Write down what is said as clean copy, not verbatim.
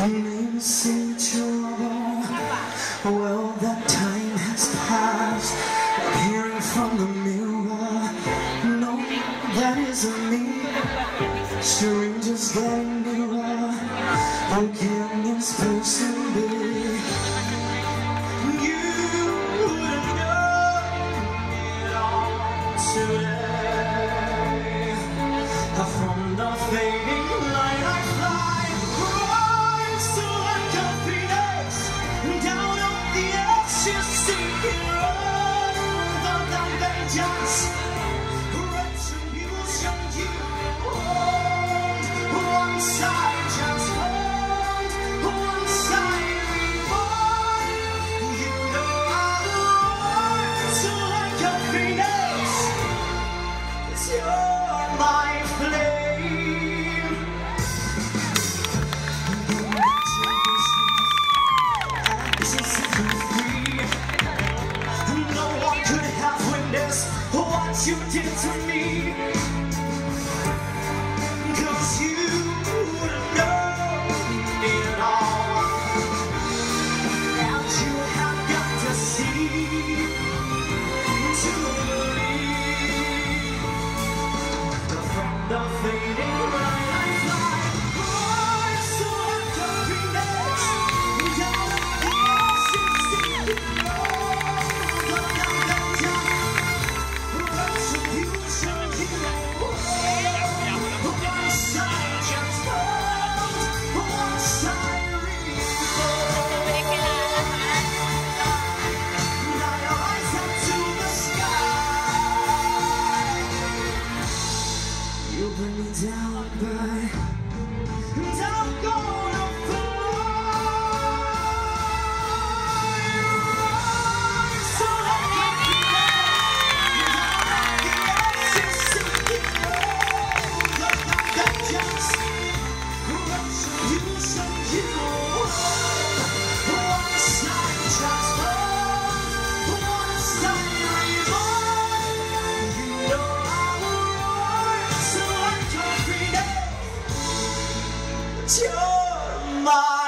Name seemed trouble. Well, that time has passed. Appearing from the mirror. No, that isn't me. Strangers getting nearer. Who can this person be? You wouldn't know it all today. From the fading light I fly, rise to like a phoenix, down on the ashes seeking the vengeance, retribution you hold. One side transformed, one side reborn. You know I'll rise to like a phoenix. It's your life flame. No one could have witnessed what you did to me, 'cause you wouldn't know it all. And you have got to see to believe. From the fading light I fly, rise to like a phoenix, down on the ashes seeking the vengeance, retribution you hold. One side transformed, one side reborn. Now your eyes up to the sky. You bring me down, but I'm gonna fly. Rise to like a phoenix, ashes seeking the vengeance, retribution you hold. One side transformed, one side reborn. You know I will rise to like a phoenix. You're my